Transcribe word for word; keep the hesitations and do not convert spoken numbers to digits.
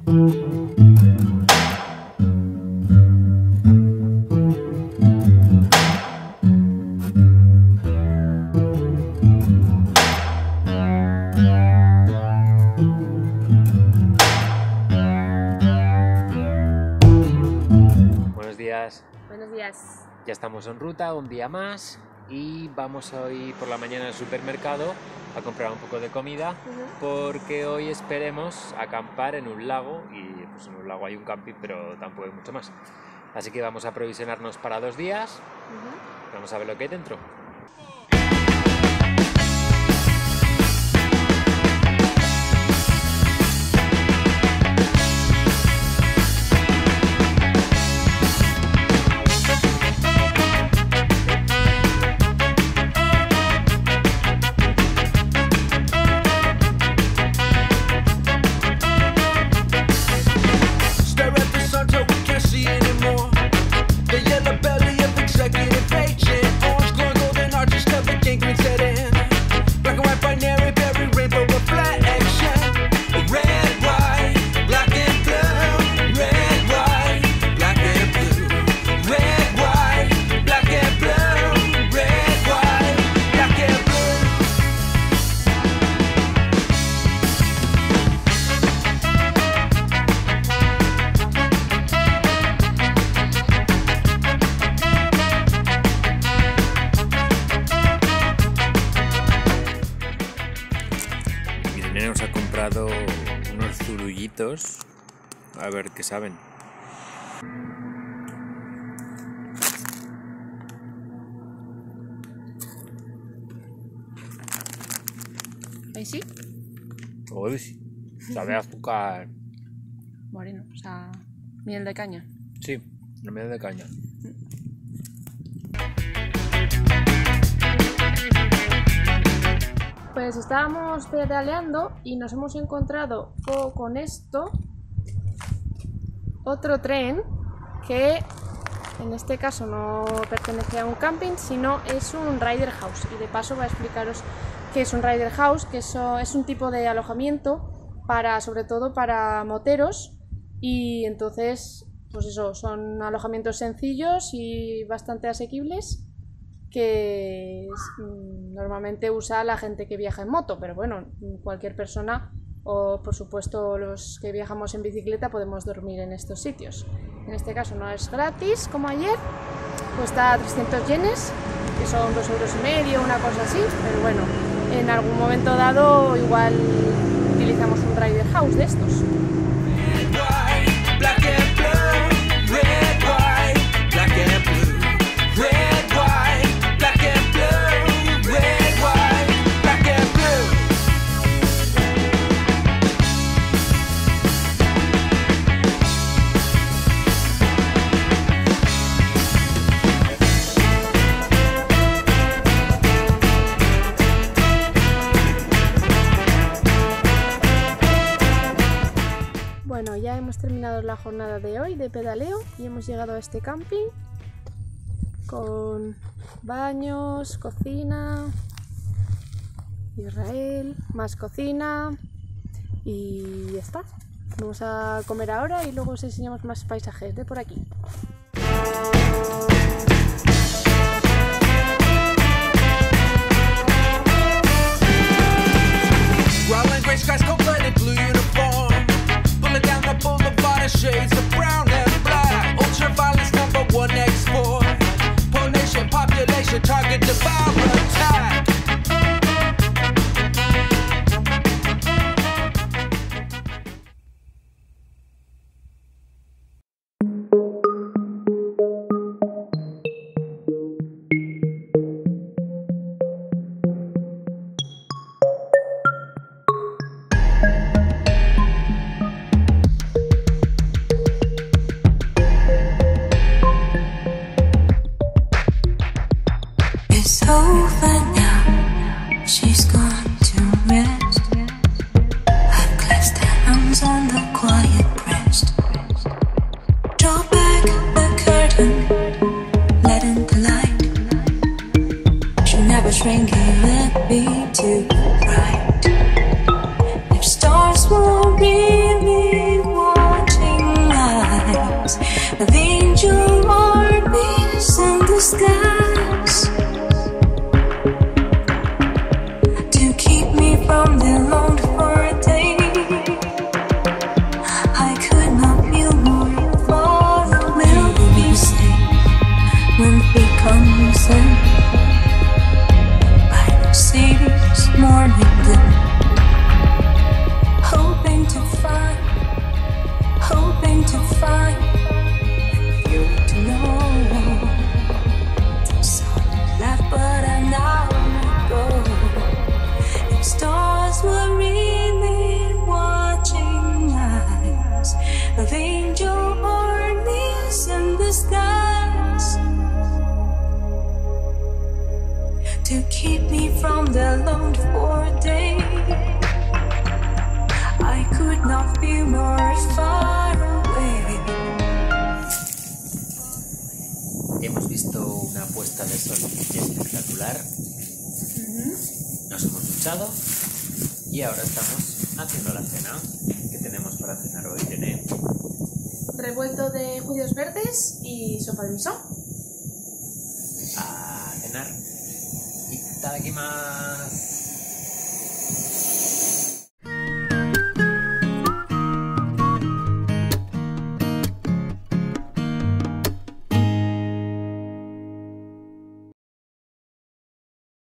Buenos días. Buenos días. Ya estamos en ruta, un día más, y vamos hoy por la mañana al supermercado a comprar un poco de comida, uh-huh. porque hoy esperemos acampar en un lago, y pues en un lago hay un camping, pero tampoco hay mucho más. Así que vamos a aprovisionarnos para dos días, uh-huh. Vamos a ver lo que hay dentro. Nos ha comprado unos zurullitos, a ver qué saben. ¿Ahí sí? Uy, sí. Sabe a azúcar. Moreno, o sea, miel de caña. Sí, la miel de caña. Pues estábamos pedaleando y nos hemos encontrado con esto, otro tren que en este caso no pertenece a un camping, sino es un rider house, y de paso voy a explicaros qué es un rider house, que eso es un tipo de alojamiento para, sobre todo para moteros, y entonces pues eso, son alojamientos sencillos y bastante asequibles que normalmente usa la gente que viaja en moto, pero bueno, cualquier persona, o por supuesto los que viajamos en bicicleta, podemos dormir en estos sitios. En este caso no es gratis como ayer, cuesta trescientos yenes, que son dos euros y medio, una cosa así, pero bueno, en algún momento dado igual utilizamos un rider house de estos. Bueno, ya hemos terminado la jornada de hoy de pedaleo y hemos llegado a este camping con baños, cocina, Israel, más cocina y ya está. Vamos a comer ahora y luego os enseñamos más paisajes de por aquí. Shades of brown and black, ultraviolence number one export, poor nation population target devour attack. It's over now, she's gone to rest. I've clasped her hands on the quiet breast. Draw back the curtain, let in the light. She'll never shrink even be too bright. If stars were really warm, of angel armies in the skies to keep me from the longed for day. I could not be more far away. Hemos visto una puesta de sol espectacular. Uh-huh. Nos hemos duchado y ahora estamos haciendo la cena. ¿Qué tenemos para cenar hoy, Irene? Revuelto de judíos verdes y sopa de miso. A cenar. Itadakimasu.